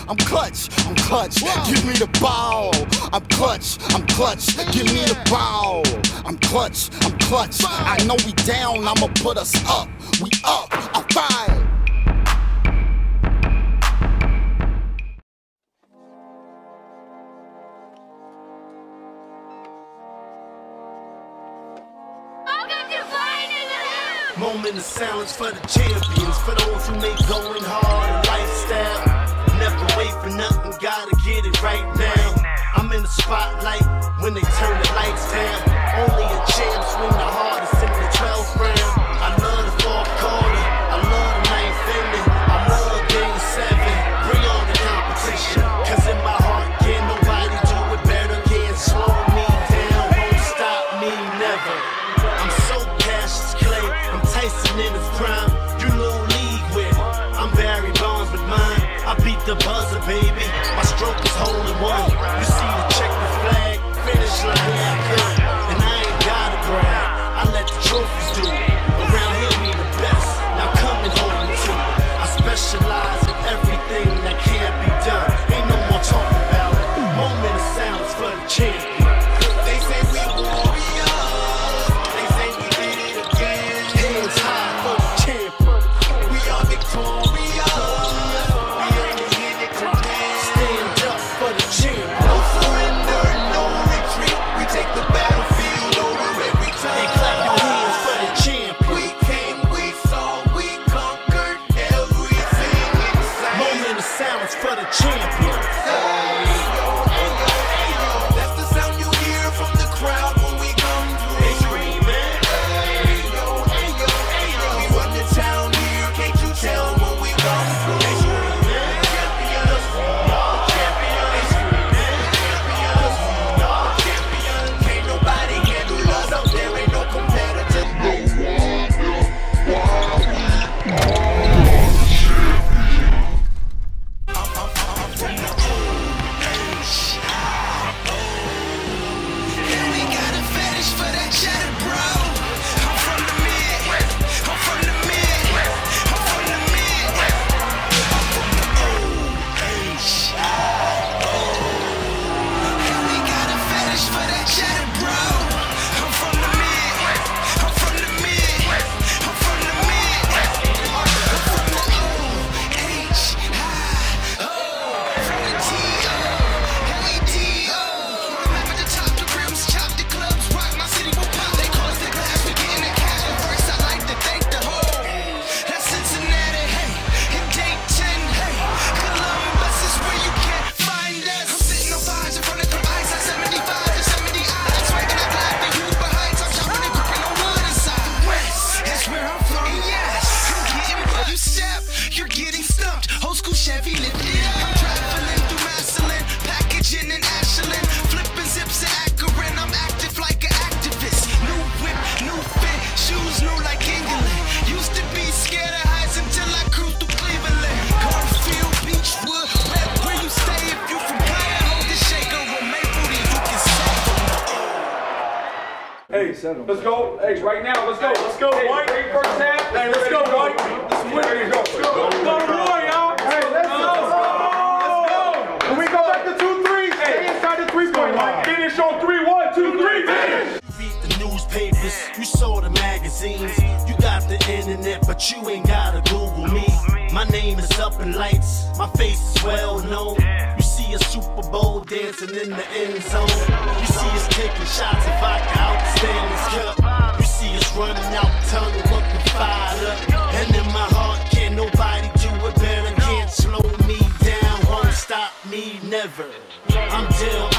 I'm clutch, give me the ball. I'm clutch, give me the ball. I'm clutch, I know we down, I'ma put us up. We up, I'm fine. Moment of silence for the champions, for those who make going hard a lifestyle. Never wait for nothing, gotta get it right now. I'm in the spotlight when they turn the lights down. Only a champ swing the hardest in the 12th round. I love the fourth quarter, I love the ninth inning, I love game 7. Bring on the competition, cause in my heart can't nobody do it better. Can't slow me down, won't stop me never. I'm so Cassius Clay, I'm Tyson in his prime. You little league with it, I'm Barry Bonds with mine. I beat the buzzer, baby, my stroke is hole in one. You see the checkered flag, finish line, yeah, I could. And I ain't gotta brag, I let the trophies do it. Around here we the best, now come and hold me to it. I specialize in everything that can't be done. Ain't no more talking about it. Moment of silence for the champion. They say we warriors, they say we did it again. Hands high for the champion. We are victorious. We ain't in it to win. Stand up for the champion. No surrender, no retreat. We take the battlefield over every time. Hey, clap your hands for the champion. We came, we saw, we conquered everything inside. Moment of silence for the champion. That's the sound you hear from the crowd when we come through. They screaming. We run the town here, can't you tell when we come through? They screaming. Champions, we are champions. Champions, we are champions. Can't nobody handle us out there, ain't no competitor. We got a fetish for that cheddar, bro. I'm from the mid. I'm from the mid. I'm from the mid. I'm from the we got a fetish for that cheddar, bro. I'm from the mid. I'm from the mid. I'm from the mid. I'm from the from the T-O. L-E-D-O. Map at the top, the rims, chop the clubs, rock my city will pop. They close the glass, we getting the cash. First, I like to thank the whole. That's Cincinnati, hey. And Dayton, hey. Columbus is where you can't find us. I'm sitting on vines in front of the ice at 75 to 70 eyes. Swagging that black, they use behind. I'm jumping and gripping on one side. West, that's where I'm from. And yes, I'm getting what you step. You're getting stumped. Old school Chevy lift it up. I'm traveling through Massillon, packaging and Ashland, flipping zips and Akron. I'm active like an activist. New whip, new fit, shoes new like England. Used to be scared of heights until I cruised through Cleveland. Garfield, Beachwood, where you stay if you from Brian, hold the shaker or Maple, then you can say. Hey, let's go. Hey, right now, let's go. Let's go, White. Hey, first half. Hey, let's go, White. Let's win. There you go. Let's go. Go to war, y'all. Hey, let's go. Let's go. When we go back to 2-3, stay inside the 3-point line. Finish on 3, 1, 2, 3, finish. Read the newspapers, you saw the magazines. You got the internet, but you ain't gotta Google me. My name is up in lights, my face is well known. You see a Super Bowl dancing in the end zone. You see us taking shots of vodka out the Stanley's Cup. You see us running out, tongue looking fired up. And in my heart, can't nobody do it better. Can't slow me down, won't stop me never. I'm Dill